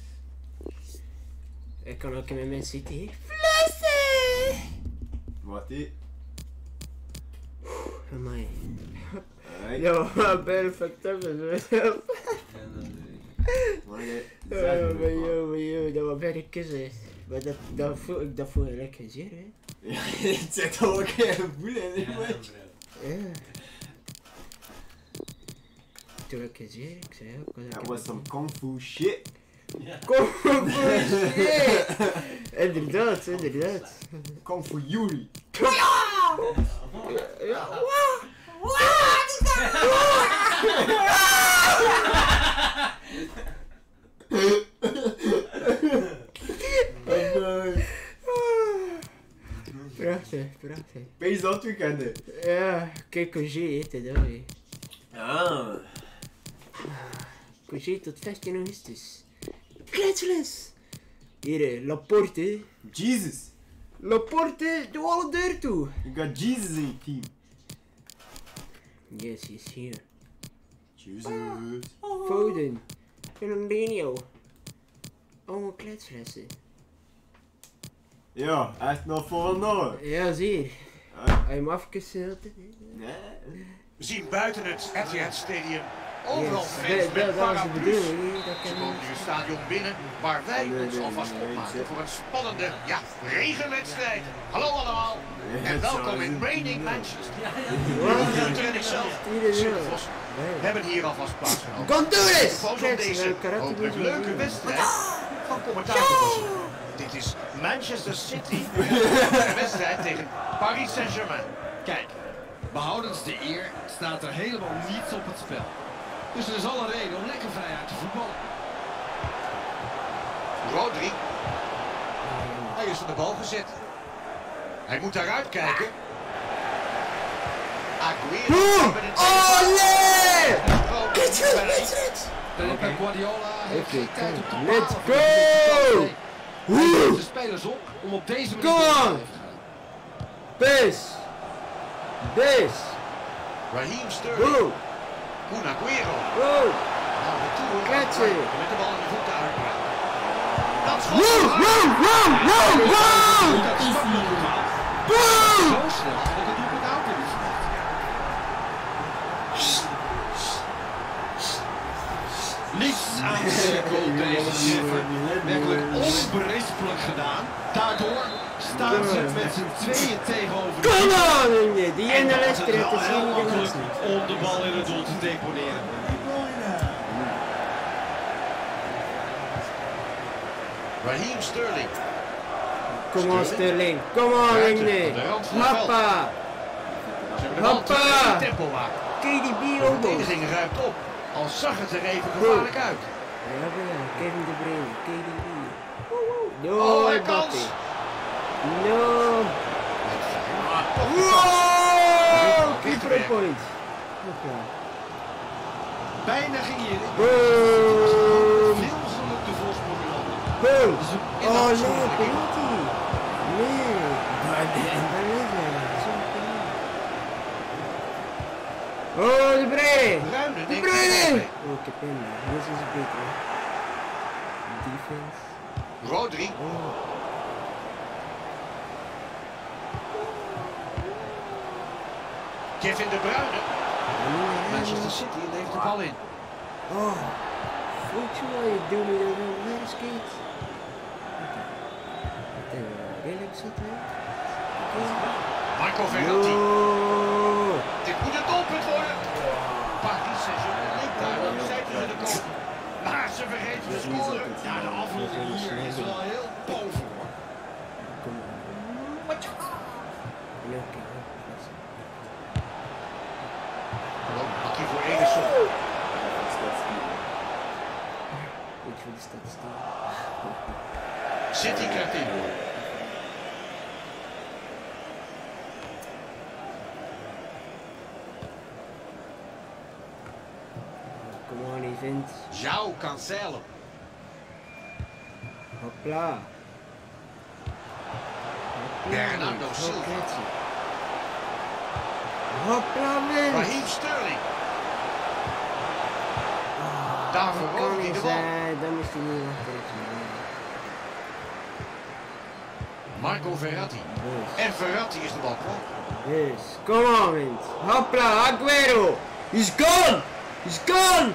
Ik kan ook met mensen zitten. Flessen! Wat hé? Amai. Alright. Ja, maar ben fantastisch. Maar jij Ja, dat was bijna kussen. Maar dat voel ik dat voor lekker zeer, hè? Ja, het zit al ook een voelen in match. Ja. Toen lekker zeer, ik zei ook. Dat was some kung fu shit. Kom voor shit! Inderdaad, inderdaad. Kung fu Yuri. Prachtig, prachtig. Wees dat weekend hè? Ja, kijk, Cogé heet het ook, hè. Ah. Cogé tot 15 augustus. Kletsles! Hier, Laporte. Jesus. Laporte, doe alle deur toe. You got Jesus in je team. Yes, he's here. Jesus. Foden. Fernandinho. Allemaal kletsflessen. Ja, echt nog voor vandaag. Ja, zie je. Ah. Hij hem afkussen. Nee. We zien buiten het TOHG Stadium overal Yes, fans met dat was de paraplu's. bedoeling. Dat Ze kan komen nu het stadion binnen, waar wij ons alvast opmaken voor een spannende, ja, regenwedstrijd. Hallo allemaal en welkom in Raining Manchester. Hier train ik zelf, Vos. We hebben hier alvast plaatsgenomen. Come do this! Gewoon op deze hopelijk leuke wedstrijd van commentator. Dit is Manchester City, de wedstrijd tegen Paris Saint-Germain. Kijk, behoudens de eer staat er helemaal niets op het spel. Dus er is alle reden om lekker vrij uit te voetballen. Rodri. Hij is van de bal gezet. Hij moet daaruit kijken. Aguero. Oh nee! Pep Guardiola heeft geen tijd op de Let's bal. go! Hij zet de spelers op om op deze manier Come te on! blijven gaan. Bes! Bes! Raheem Sterling. Boom! Kun Aguero. Boom! Nou, de Tour. Kletsen! Met de bal in de voeten uit. Dat schot. Woem! Woem! Woem! Woem! Woem! Dat is wat niet normaal. Boom! Zo snel had ik het doelpunt ook in het verwacht. Niets aan de cirkel deze treffer. Werkelijk onberispelijk gedaan. Daardoor staan ze met z'n tweeën tegenover de Come on! Die En ene dan is het wedstrijd wel is heel niet de makkelijk laatste. om de bal in het doel te deponeren. Raheem Sterling. Come on Sterling! Come on Inge! Hoppa! Ze hebben de bal terug in tempo maken. KDB De ook nog. verdediging ruimt op. Al zag het er even gevaarlijk uit. Ja, Kevin De Bruyne, KDB. No, Oh, een Mbappé. kans. No. Wow! Wow, keeper point. Hopla. Bijna ging hier. Boom. Veel geluk de voorsprong in handen. Boom. Dus een Oh enorme nee, penalty. penalty. Nee. Oh, De Bruyne. Bruine, De denk Bruyne. ik. Oh, ik heb hem. Dit is beter. Defense. Rodri. Oh. Kevin De Bruyne. Manchester City levert de bal in. Oh. What you doing in the roller skates? Redelijk zit hè? Marco Verratti. Oh. Dit moet een doelpunt worden. Paris Saint-Germain leek daar wel de zijde te komen. Maar ze vergeten te scoren. Ja, de afronding hier is wel heel boven hoor. Kom maar. Ja, oké. Bakkie voor Ederson. Weet je wat de statistiek? City krijgt in. Come on, event. João Cancelo. Hopla. Bernardo Silva. Hopla, man. Raheem Sterling. Daar verovert hij de bal. Dan moest hij niet achter. Marco Verratti. En Verratti is de bal kwijt. Yes, come on, man. Hopla, Aguero. He's gone. He's gone.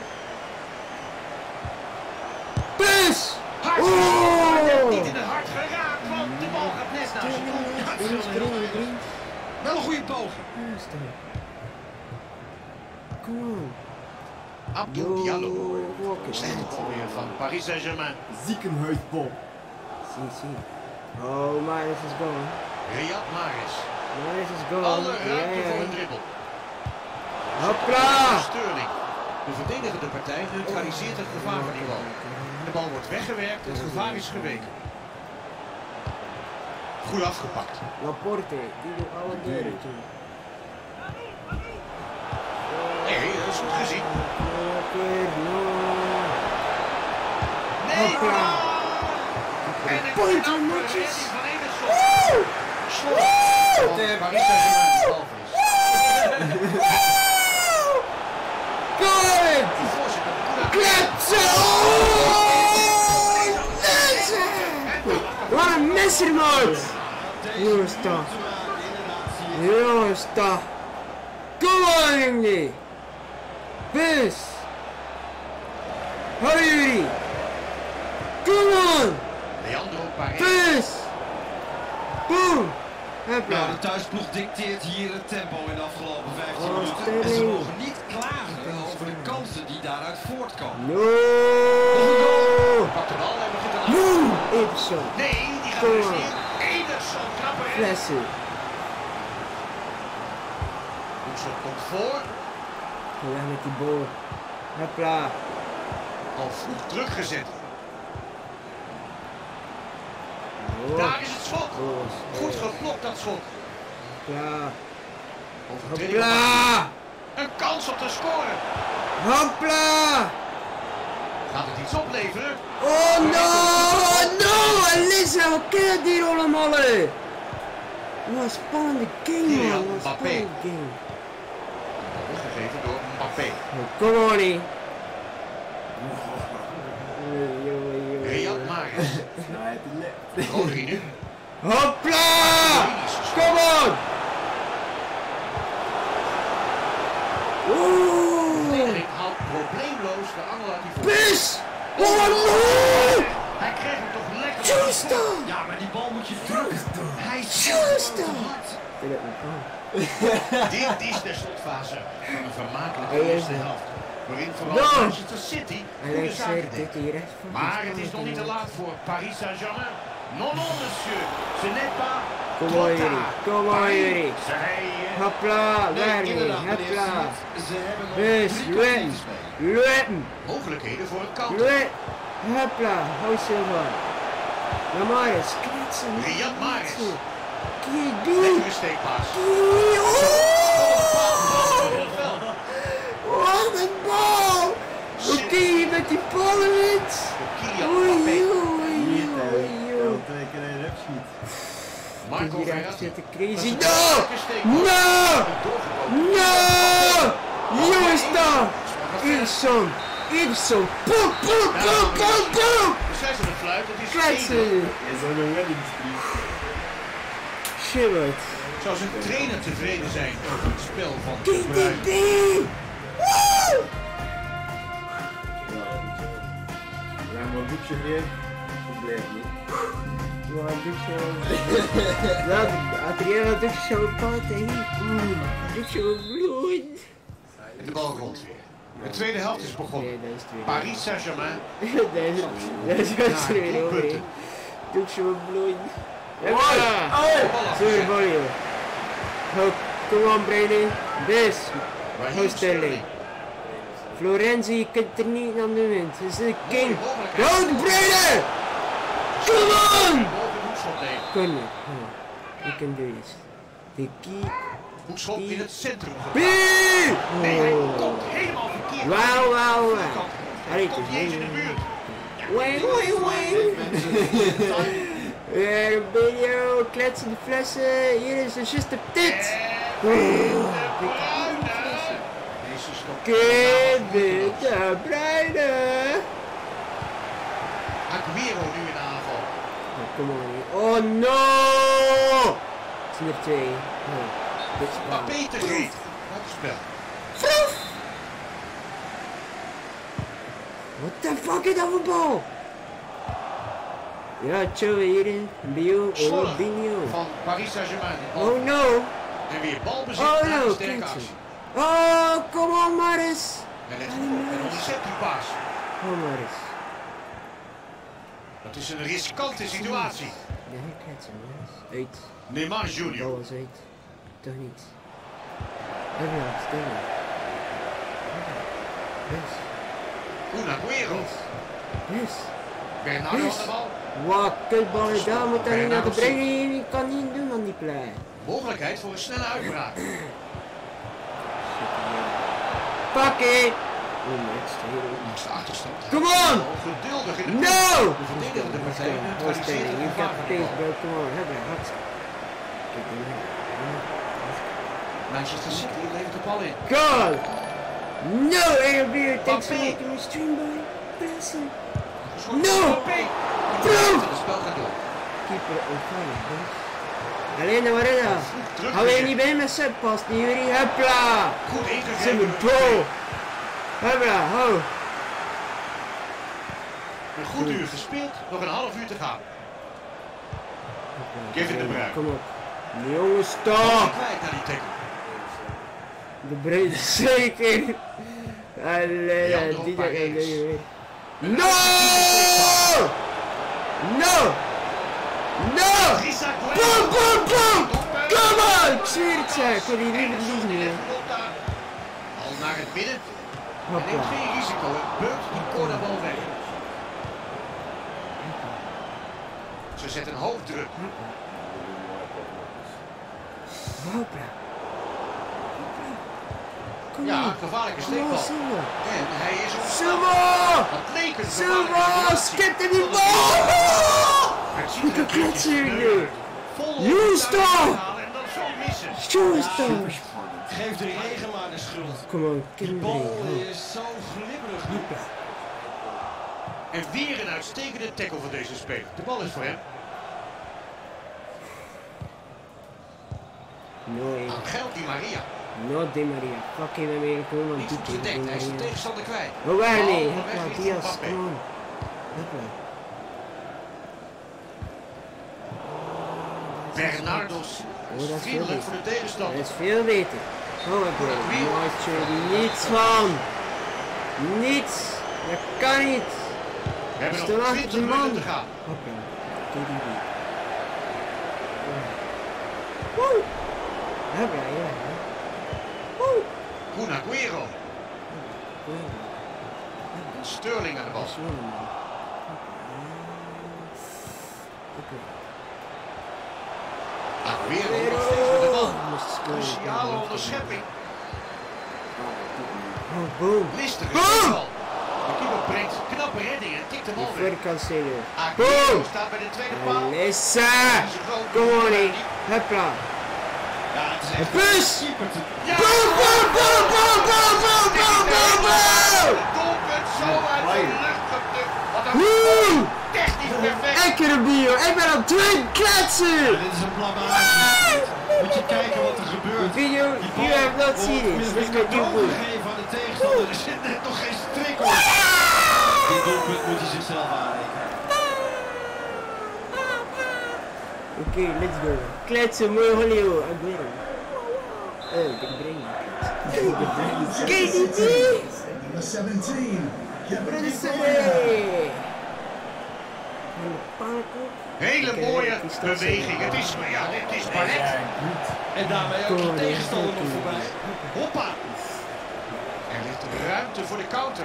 Bus. Hart. Oh. Niet in het hart geraakt, want de bal gaat net naar zijn kant. Wel een goede poging. Come on. Abdou Diallo. Stand alweer van Paris Saint-Germain. Ziekenhuisbal. Zie. Oh, Maris is gone. Riyad Mahrez. Maris is gone. Alle ruimte voor een dribbel. Hopla. Sterling. De verdedigende partij neutraliseert het gevaar van die bal. De bal wordt weggewerkt, het gevaar is geweken. Goed afgepakt. Laporte, die doet alle deuren toe. Nee, dat is goed gezien. Nee! Hopla. En een Point knappe notjes. redding van Ederson. Slot van Paris Saint-Germain balverlies. Good! De voorzitter. Kletsen! Wat een messermaat! Jongens toch. Jongens toch. Kom on, jongen! Bus! Hoi jullie! Kom on! Leandro Paredes. Bus! Boom! Hopla. Ja, de thuisploeg dicteert hier het tempo in de afgelopen 15 Oh, minuten. Sterling. En ze mogen niet klagen over de kansen die daaruit voortkomen. No! Pak de bal en begint te No! laten. Ederson. Nee, die gaat Kom er maar. niet in. Ederson, knappe redding. Flessen. Hoekschop komt voor. Ja, met die bal. Hopla. Al vroeg teruggezet. Oh. Daar is het schot. Oh, Goed geblokt dat schot. Hopla. Overtreding op Hopla. een kans op te scoren. Hopla. Gaat het iets opleveren? Oh no! No! Alissa, wat kan die allemaal? Wat een spannende game, Kylian man. Wat een Mbappé. spannende game. Gegeven door Mbappé. Kom on, nie. Riyad Mahrez. Rodri nu. Hopla! Kom on! Oeh! Verdediging haalt probleemloos de angel uit die voor. Bus! Oh no! Hij kreeg hem toch lekker. Justa! Ja, maar die bal moet je drukken. Hij is Justa! te hard. Dit is de slotfase van een vermakelijke Hey, eerste helft. Waarin vooral No! Manchester City goede zaken deed. Maar het is nog niet te laat voor Paris Saint-Germain. Non, non, monsieur. Ce n'est pas Kom maar Joeri, kom maar Joeri. Hopla, Wernie, hopla. Dus, lukken. Mogelijkheden voor een counter. Hopla, hou zo van. Nou Maris, kletsen. Riyad Mahrez. Doe. Lekkere steekpaas. Wat een bal! Hoe kun je met die ballen niet? Oei, oei, oei, oei. Twee keer een rep schiet. Marco Verratti. Crazy. No! No! Jongens dan! Ibson! Ibson! Poep, poep, poep, poep, poep! We zijn ze de fluit, het is Kletsen! Je zou een wedding streak. Shimmert! Zou zijn trainer tevreden zijn over het spel van Ding, ding, Bruin? ding! Woe! Ja, maar boekje weer. Dat blijft niet. Ja, doe zo. Ja, Adriana doet zo koud en doet zo bloed. En de bal rolt weer. De tweede helft is begonnen. Nee, dat is het weer. Paris Saint-Germain. Dat is het weer over. Doe zo bloed. Sorry voor je. Kom on Brady. This. Hou Sterling. Florenzi, je kunt er niet aan de wind. Het is een king. Go Brady! Come on! Corner. You can do this. The key. Hoekschop in het centrum. B! Nee, hij komt helemaal verkeerd. Wauw, wauw. Hij komt niet eens in de buurt. Wing, wing, wing. Video, kletsen de flessen. Hier is een zuster tit. Kevin de Bruyne. Aguero nu in de aanval. Kom on. Oh no! Het zijn er twee. Dit is Maar Peter geeft. Wat een spel. What the fuck is dat voor bal? Ja, Joe hierin. Bio, oh, Binio. Van Paris Saint-Germain. Oh no! En weer balbezit Oh na no, een sterke kletsen. actie. Oh, come on Maris! Hij legt hem op en onderzet die paas. Oh Maris. Dat is een riskante situatie. Nee, kletsen Maris. Uit. Neymar De Junior. bal is uit. Toch niet. Everyone, stil. Yes. Kun Aguero. Yes. Bernardo aan de bal. Wat kutbal is dat? Moet dat niet naar de brengen? Je kan niet doen aan die plek. Mogelijkheid voor een snelle uitbraak. Pak het! Langs de achterstand. Come on! Geduldig in de No! De verdedigende partij neutraliseert het You gevaar got van the de pace, bal. bro. Come on, have that hot. Manchester City levert de bal in. God! No! Air takes a look in the stream, boy. Blessing. No! Bro! Het spel gaat door. Keeper on fire, bro. Alleen maar redden. Hou je niet bij met subpas, die Joeri. Hopla! Goed Zim ingegrepen. bro! Hopla, ho! Een goed uur gespeeld. Nog een half uur te gaan. Kevin de Bruyne. Kom op. De jongen stop! Kwijt naar die tackle. De breed zeker. Allee, die daar en weer. No! No! No! Boom, boom, boom! Come on! Ik zweer het zeg, ik kan die niet verliezen. Al naar het midden. Hij neemt Hopla. geen risico. Het beukt die cornerbal weg. Ze zet een hoofddruk. Hopla. Kom Ja, op. gevaarlijke Kom op, steekbal. Silva. En hij is op slag. Silva! Dat leek een Silva! gevaarlijke Skip in die situatie. bal! Het ziet Ik er kan kletsen een beetje hier. vol op Jongens, de toch! tuin halen en dan zo missen. Jongens toch! Geef de regen maar de schuld. Kom op, Die kind bal erin. is zo glibberig. En weer een uitstekende tackle voor deze speler. De bal is voor hem. No, Angel Di Maria. no Di Maria. Fucking Amerika, man. Niet goed gedekt. Hij is de tegenstander kwijt. Oh, waar nee? Bal Hopla, weg richting Diaz, Mbappé. come on. Hopla. Bernardo Oh, dat is vriendelijk veel voor de Dat tegenstander. is veel beter. Oh, ik weet er niets van. Niets. Dat kan niet. We hebben Stel nog achter 20 die man. minuten te gaan. Hopla. KDB. Woo! Hebra, ja. Woo! Kun Aguero. Sterling aan de bal. Aguero nog steeds met de bal. Cruciale onderschepping. Oh, boom. Lister is de bal. De keeper brengt knappe redding en tikt hem al weg. Aguero staat bij de tweede paal. Lissa! Kom on, hé. Hopla. Ja, het is echt... Bus! Ja! Boom, boom, boom, boom, boom, boom, boom, boom, boom! Het doelpunt zo uit de lucht geplukt. Wat een Woe! technisch perfect. Ik heb een bio. Ik ben op 2 kletsen! Ja, dit is een blamage. Moet je kijken wat er gebeurt. The video, you have not seen it. This is my new book. Geven aan de tegenstander. Er zit net nog geen strik op. Dit doelpunt moet hij zichzelf aanrekenen. Oké, let's go. Kletsen, mooi Hollywood. Aguero. Ik breng je. KDB! Number 17. Hele mooie beweging. Het is, maar ja, dit is ballet. En daarmee ook de tegenstander nog voorbij. Hoppa. Er ligt ruimte voor de counter.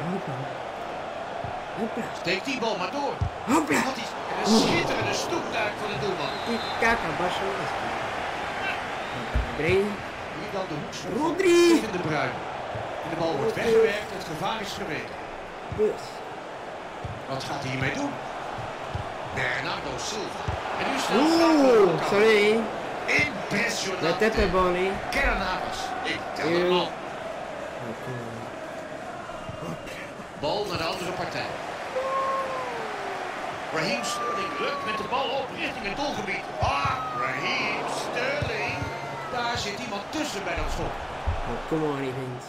Steekt die bal maar door. Hopla! Wat is een schitterende stoepduik van de doelman. Kaka, Barcelona. Breng. Hier dan de hoekschop. Rodri! Kevin De Bruyne. En de bal wordt weggewerkt. Het gevaar is geweken. Bus. Wat gaat hij hiermee doen? Bernardo Silva. En nu snel Oeh, sorry. Impressionant. Dat heb je bal niet. Kernavas. Ik tel hem al. Bal naar de andere partij. Raheem Sterling lukt met de bal op richting het doelgebied. Ah, Raheem Sterling. Daar zit iemand tussen bij dat schot. Oh, come on, events.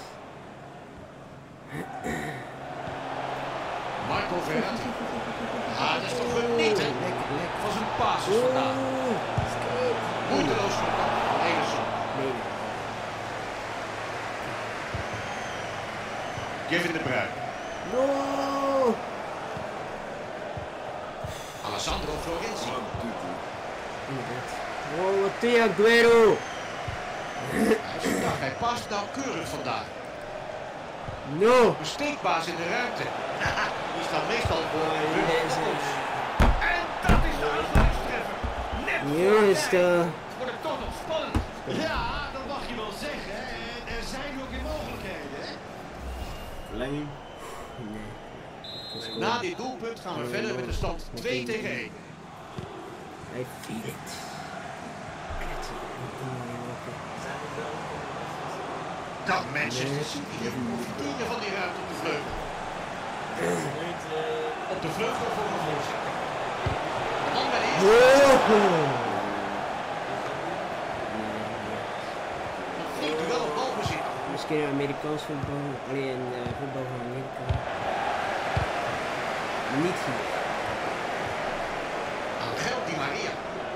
Marco Verratti. Ah, dat is toch genieten van zijn passes vandaag. Moeiteloos van Ederson. Kevin De Bruyne. No! Alessandro Florenzi. Oh, wat doe je, Aguero? Hij past nauwkeurig vandaag. No! Een steekbaas in de ruimte. Die staat meestal voor hun opkomst. En dat is de uitgangstreffer. Net Jongens, wordt het toch nog spannend. Ja, dat mag je wel zeggen. En er zijn ook weer mogelijkheden. Hè? Verlenging. Na dit doelpunt gaan we verder met de stand 2 tegen 1. I feel it. Dat Manchester City heeft profiteren van die ruimte op de vleugel. Op de vleugel voor een voorzet. De man bij de eerste. Een flink duel op balbezit. Misschien een Amerikaans voetbal, alleen voetbal van Amerika. Niet hier. Angel Di Maria.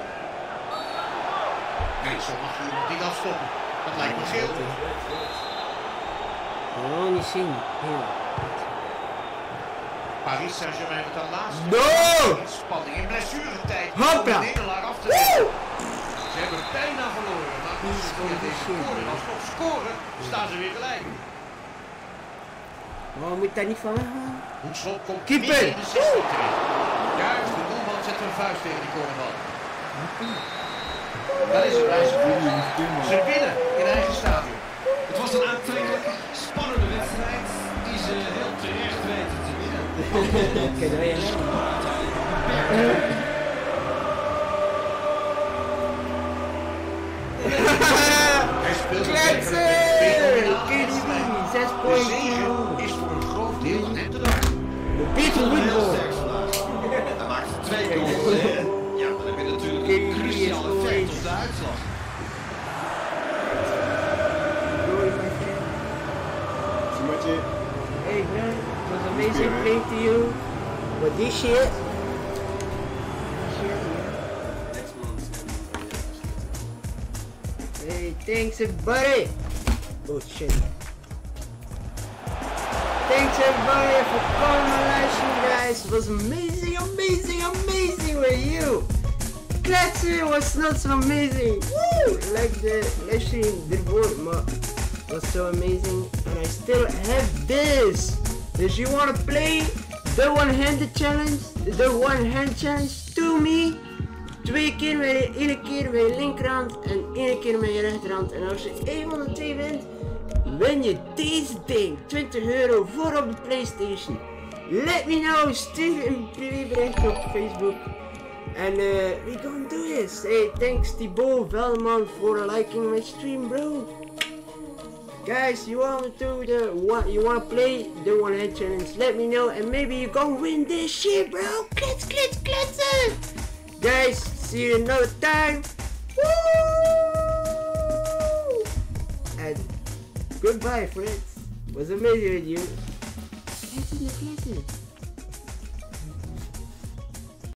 Nee, zo mag je iemand niet afstoppen. Dat lijkt me geel. Oh, niet zien. Heel. Paris Saint-Germain met een laatste. No! Spanning in blessuretijd. Hopla! Om de nederlaag af te nemen. Ze hebben bijna verloren, maar als ze via deze scoren alsnog scoren, staan ze weer gelijk. Oh, moet daar niet van weggaan? Hoekschop komt Keeper! midden in de 16 terecht. Juist, de doelman zet een vuist tegen die cornerbal. Dat is een wijze vuist. Ze winnen in eigen stadion. Het was een aantrekkelijke, spannende wedstrijd die ze heel terecht weten te winnen. Kijk, daar Hij speelt Kletsen! KDB, 6 De points. zege is voor een groot deel aan hem te danken. Beter voetbal. Hij maakt 2 goals. Ja, dan heb je natuurlijk een cruciaal effect op de uitslag. Hey bro, it was amazing playing to you. But this shit. Hey, thanks everybody. Oh shit. Thanks everybody for calling my live stream, guys. It was amazing with you. kletsen was not so amazing. Woo! Like the livestream ervoor, maar was so amazing. And I still have this. Dus you wanna play the one-handed challenge, the one-hand challenge to me? 2 keer met je, 1 keer met je linkerhand en 1 keer met je rechterhand. En als je 1 van de 2 wint, win je deze ding. €20 voor op de PlayStation. Let me know, stuur een privébericht op Facebook. And we gonna do this. Hey, thanks Thibaut Velman for liking my stream, bro. Guys, you wanna play the one hand challenge? Let me know, and maybe you gonna win this shit, bro. Klets. Guys, see you another time. Woo! And goodbye, friends. Was amazing with you. Klets.